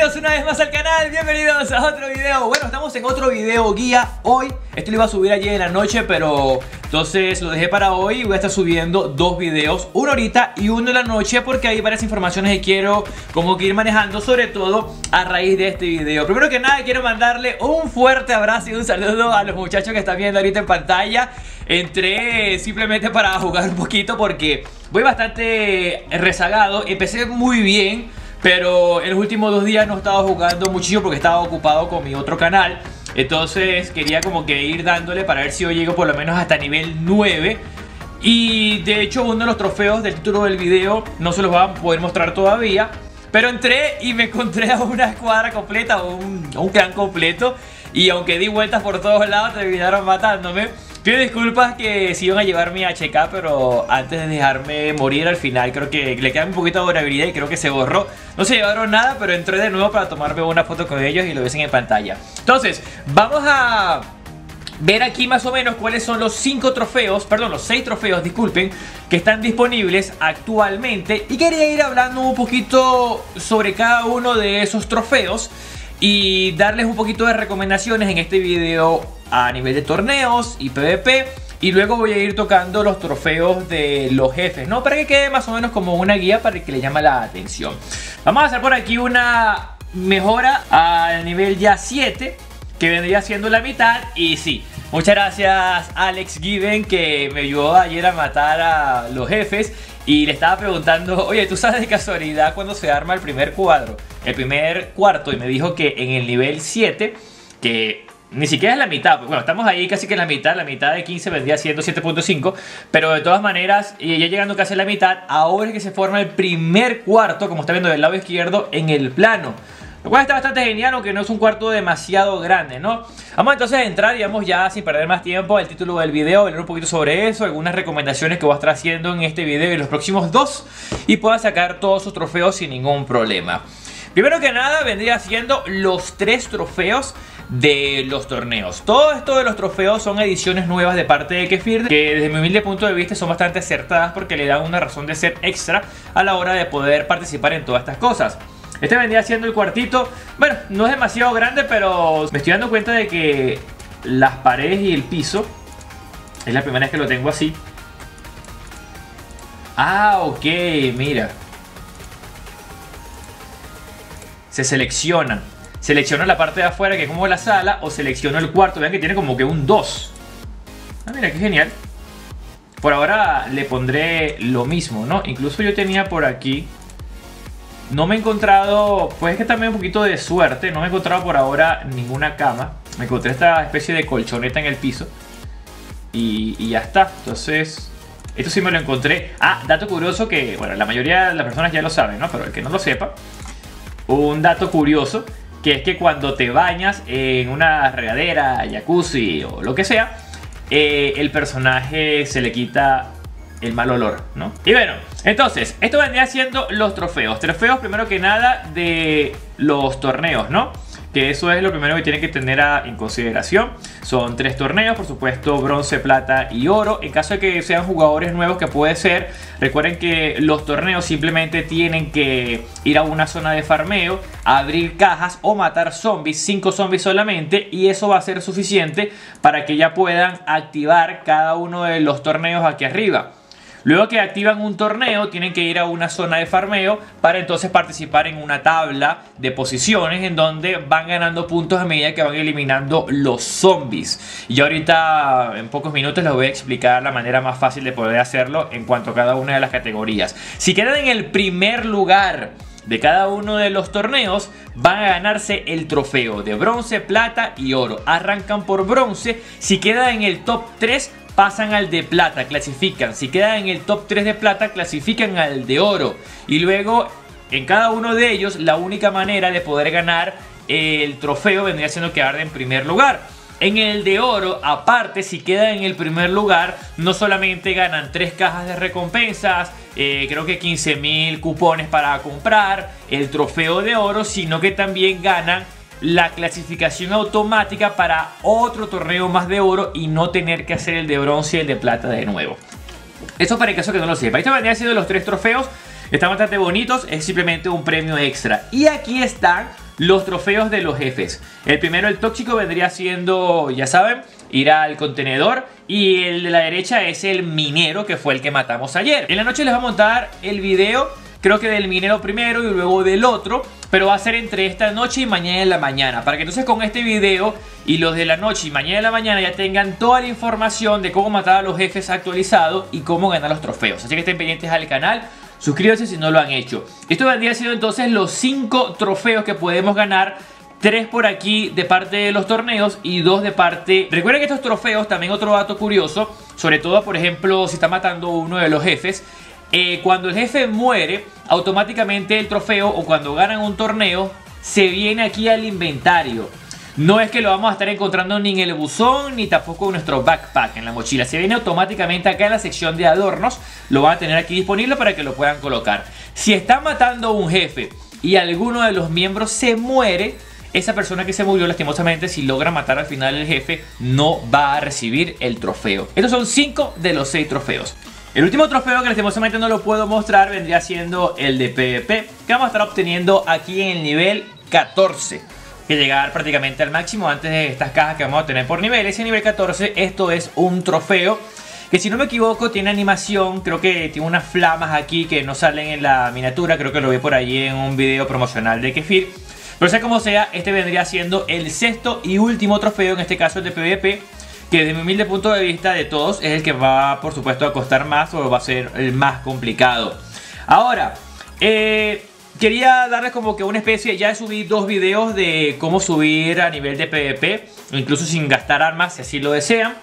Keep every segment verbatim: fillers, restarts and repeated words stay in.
bienvenidos una vez más al canal, bienvenidos a otro video. Bueno, estamos en otro video guía hoy. Esto lo iba a subir ayer en la noche, pero entonces lo dejé para hoy y voy a estar subiendo dos videos, uno ahorita y uno en la noche, porque hay varias informaciones que quiero como que ir manejando, sobre todo a raíz de este video. Primero que nada quiero mandarle un fuerte abrazo y un saludo a los muchachos que están viendo ahorita en pantalla. Entré simplemente para jugar un poquito porque voy bastante rezagado. Empecé muy bien, pero en los últimos dos días no he estado jugando muchísimo porque estaba ocupado con mi otro canal. Entonces quería como que ir dándole para ver si hoy llego por lo menos hasta nivel nueve. Y de hecho uno de los trofeos del título del video no se los voy a poder mostrar todavía, pero entré y me encontré a una escuadra completa, o un, un clan completo. Y aunque di vueltas por todos lados, terminaron matándome. Pido disculpas que se iban a llevar mi H K, pero antes de dejarme morir al final, creo que le queda un poquito de durabilidad y creo que se borró. No se llevaron nada, pero entré de nuevo para tomarme una foto con ellos y lo ves en pantalla. Entonces, vamos a ver aquí más o menos cuáles son los cinco trofeos, perdón, los seis trofeos, disculpen, que están disponibles actualmente. Y quería ir hablando un poquito sobre cada uno de esos trofeos y darles un poquito de recomendaciones en este video a nivel de torneos y PvP. Y luego voy a ir tocando los trofeos de los jefes, ¿no? Para que quede más o menos como una guía para el que le llama la atención. Vamos a hacer por aquí una mejora al nivel ya siete, que vendría siendo la mitad. Y sí, muchas gracias Alex Given, que me ayudó ayer a matar a los jefes. Y le estaba preguntando, oye, ¿tú sabes de casualidad cuándo se arma el primer cuadro? El primer cuarto. Y me dijo que en el nivel siete, que ni siquiera es la mitad. Bueno, estamos ahí casi que en la mitad. La mitad de quince vendría siendo siete punto cinco. Pero de todas maneras, y ya llegando casi a la mitad, ahora es que se forma el primer cuarto, como está viendo del lado izquierdo, en el plano. Lo cual está bastante genial, aunque no es un cuarto demasiado grande, ¿no? Vamos entonces a entrar, digamos, ya sin perder más tiempo, el título del video, leer un poquito sobre eso, algunas recomendaciones que voy a estar haciendo en este video y en los próximos dos, y pueda sacar todos sus trofeos sin ningún problema. Primero que nada vendría siendo los tres trofeos de los torneos. Todo esto de los trofeos son ediciones nuevas de parte de Kefir, que desde mi humilde punto de vista son bastante acertadas porque le dan una razón de ser extra a la hora de poder participar en todas estas cosas. Este vendría siendo el cuartito. Bueno, no es demasiado grande, pero me estoy dando cuenta de que las paredes y el piso, es la primera vez que lo tengo así. Ah, ok, mira. Se seleccionan. Selecciono la parte de afuera, que es como la sala, o selecciono el cuarto. Vean que tiene como que un dos. Ah, mira, qué genial. Por ahora le pondré lo mismo, ¿no? Incluso yo tenía por aquí... No me he encontrado, pues es que también un poquito de suerte, no me he encontrado por ahora ninguna cama. Me encontré esta especie de colchoneta en el piso y, y ya está. Entonces, esto sí me lo encontré. Ah, dato curioso que, bueno, la mayoría de las personas ya lo saben, ¿no? Pero el que no lo sepa, un dato curioso, que es que cuando te bañas en una regadera, jacuzzi o lo que sea, eh, el personaje se le quita el mal olor, ¿no? Y bueno, entonces, esto vendría siendo los trofeos. Trofeos, primero que nada, de los torneos, ¿no? Que eso es lo primero que tienen que tener a, en consideración. Son tres torneos, por supuesto, bronce, plata y oro. En caso de que sean jugadores nuevos, que puede ser, recuerden que los torneos simplemente tienen que ir a una zona de farmeo, abrir cajas o matar zombies, cinco zombies solamente, y eso va a ser suficiente para que ya puedan activar cada uno de los torneos aquí arriba. Luego que activan un torneo, tienen que ir a una zona de farmeo para entonces participar en una tabla de posiciones en donde van ganando puntos a medida que van eliminando los zombies. Y ahorita en pocos minutos les voy a explicar la manera más fácil de poder hacerlo en cuanto a cada una de las categorías. Si quedan en el primer lugar de cada uno de los torneos, van a ganarse el trofeo de bronce, plata y oro. Arrancan por bronce. Si quedan en el top tres, pasan al de plata, clasifican. Si quedan en el top tres de plata, clasifican al de oro. Y luego, en cada uno de ellos, la única manera de poder ganar el trofeo vendría siendo quedar en primer lugar. En el de oro, aparte, si quedan en el primer lugar, no solamente ganan tres cajas de recompensas, eh, creo que quince mil cupones para comprar el trofeo de oro, sino que también ganan la clasificación automática para otro torneo más de oro y no tener que hacer el de bronce y el de plata de nuevo. Eso para el caso que no lo sepa. Esto vendría siendo los tres trofeos. Están bastante bonitos. Es simplemente un premio extra. Y aquí están los trofeos de los jefes. El primero, el tóxico, vendría siendo, ya saben, ir al contenedor. Y el de la derecha es el minero, que fue el que matamos ayer. En la noche les voy a montar el video, creo que del minero primero y luego del otro, pero va a ser entre esta noche y mañana en la mañana, para que entonces con este video y los de la noche y mañana en la mañana ya tengan toda la información de cómo matar a los jefes actualizado y cómo ganar los trofeos. Así que estén pendientes al canal, suscríbanse si no lo han hecho. Esto vendría siendo entonces los cinco trofeos que podemos ganar. Tres por aquí de parte de los torneos y dos de parte... Recuerden que estos trofeos, también otro dato curioso, sobre todo por ejemplo si está matando uno de los jefes, eh, cuando el jefe muere, automáticamente el trofeo o cuando ganan un torneo se viene aquí al inventario. No es que lo vamos a estar encontrando ni en el buzón ni tampoco en nuestro backpack, en la mochila. Se viene automáticamente acá en la sección de adornos. Lo van a tener aquí disponible para que lo puedan colocar. Si están matando a un jefe y alguno de los miembros se muere, esa persona que se murió lastimosamente, si logra matar al final el jefe, no va a recibir el trofeo. Estos son cinco de los seis trofeos. El último trofeo que lastimosamente no lo puedo mostrar vendría siendo el de PvP, que vamos a estar obteniendo aquí en el nivel catorce. Que llegar prácticamente al máximo antes de estas cajas que vamos a tener por nivel. Ese nivel catorce, esto es un trofeo que, si no me equivoco, tiene animación. Creo que tiene unas flamas aquí que no salen en la miniatura. Creo que lo vi por allí en un video promocional de Kefir. Pero sea como sea, este vendría siendo el sexto y último trofeo, en este caso el de PvP, que desde mi humilde punto de vista de todos es el que va, por supuesto, a costar más o va a ser el más complicado. Ahora, eh, quería darles como que una especie, ya subí dos videos de cómo subir a nivel de PvP, incluso sin gastar armas si así lo desean.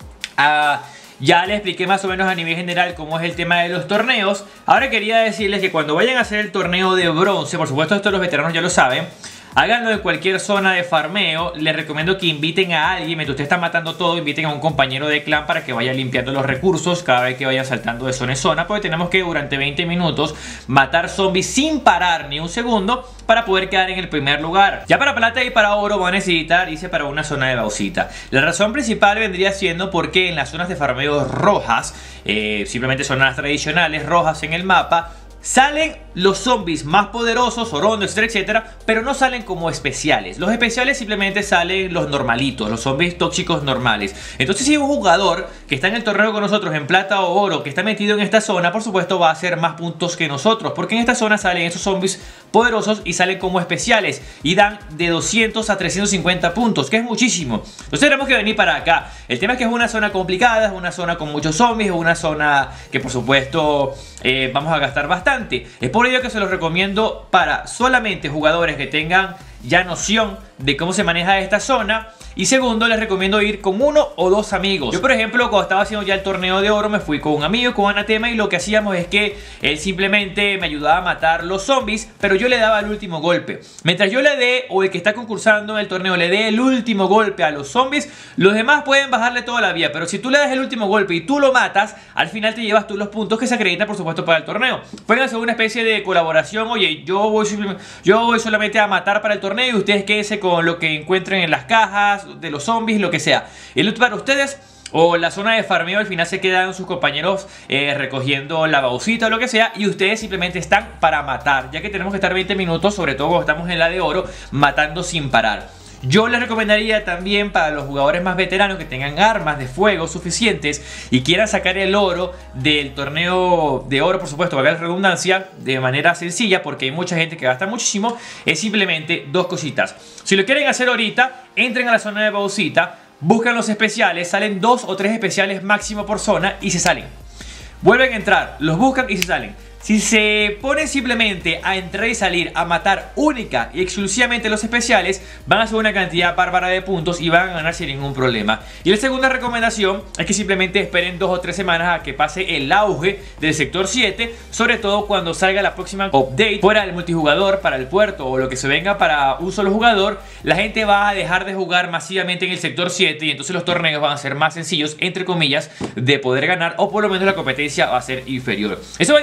Ah... Ya les expliqué más o menos a nivel general cómo es el tema de los torneos. Ahora quería decirles que cuando vayan a hacer el torneo de bronce, por supuesto esto los veteranos ya lo saben, háganlo en cualquier zona de farmeo. Les recomiendo que inviten a alguien, mientras usted está matando todo, inviten a un compañero de clan para que vaya limpiando los recursos cada vez que vayan saltando de zona en zona, porque tenemos que durante veinte minutos matar zombies sin parar ni un segundo para poder quedar en el primer lugar. Ya para plata y para oro van a necesitar irse para una zona de bauxita. La razón principal vendría siendo porque en las zonas de farmeo rojas, eh, simplemente zonas tradicionales rojas en el mapa, salen los zombies más poderosos, orondo, etcétera, etcétera, pero no salen como especiales. Los especiales simplemente salen los normalitos, los zombies tóxicos normales. Entonces, si un jugador que está en el torneo con nosotros en plata o oro, que está metido en esta zona, por supuesto va a hacer más puntos que nosotros, porque en esta zona salen esos zombies poderosos y salen como especiales y dan de doscientos a trescientos cincuenta puntos, que es muchísimo. Entonces tenemos que venir para acá. El tema es que es una zona complicada, es una zona con muchos zombies, es una zona que por supuesto eh, vamos a gastar bastante. Es por ello que se los recomiendo para solamente jugadores que tengan ya noción de cómo se maneja esta zona. Y segundo, les recomiendo ir con uno o dos amigos. Yo, por ejemplo, cuando estaba haciendo ya el torneo de oro, me fui con un amigo, con Anatema, y lo que hacíamos es que él simplemente me ayudaba a matar los zombies, pero yo le daba el último golpe. Mientras yo le dé, o el que está concursando en el torneo le dé el último golpe a los zombies, los demás pueden bajarle toda la vida. Pero si tú le das el último golpe y tú lo matas, al final te llevas tú los puntos que se acreditan, por supuesto, para el torneo. Pueden hacer una especie de colaboración. Oye, yo voy, yo voy solamente a matar para el torneo y ustedes quédense con lo que encuentren en las cajas de los zombies, lo que sea. El loot para ustedes, o la zona de farmeo, al final se quedan sus compañeros eh, recogiendo la bauxita o lo que sea, y ustedes simplemente están para matar, ya que tenemos que estar veinte minutos, sobre todo cuando estamos en la de oro, matando sin parar. Yo les recomendaría también para los jugadores más veteranos que tengan armas de fuego suficientes y quieran sacar el oro del torneo de oro, por supuesto, valga la redundancia, de manera sencilla, porque hay mucha gente que gasta muchísimo. Es simplemente dos cositas. Si lo quieren hacer ahorita, entren a la zona de bauxita, buscan los especiales, salen dos o tres especiales máximo por zona y se salen. Vuelven a entrar, los buscan y se salen. Si se ponen simplemente a entrar y salir, a matar única y exclusivamente los especiales, van a hacer una cantidad bárbara de puntos y van a ganar sin ningún problema. Y la segunda recomendación es que simplemente esperen dos o tres semanas a que pase el auge del sector siete, sobre todo cuando salga la próxima update fuera del multijugador para el puerto o lo que se venga para un solo jugador. La gente va a dejar de jugar masivamente en el sector siete y entonces los torneos van a ser más sencillos, entre comillas, de poder ganar, o por lo menos la competencia va a ser inferior. Eso va a ir haciendo mis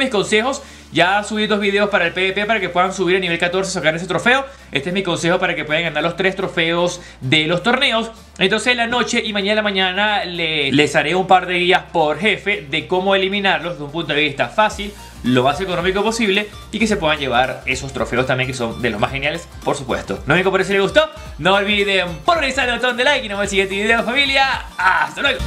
mis consejos. Ya subí dos videos para el PvP para que puedan subir a nivel catorce, sacar ese trofeo. Este es mi consejo para que puedan ganar los tres trofeos de los torneos. Entonces en la noche y mañana en la mañana le, les haré un par de guías por jefe de cómo eliminarlos desde un punto de vista fácil, lo más económico posible, y que se puedan llevar esos trofeos también, que son de los más geniales, por supuesto. No me por si les gustó, no olviden pulverizar el botón de like y nos vemos en el siguiente video, familia. Hasta luego.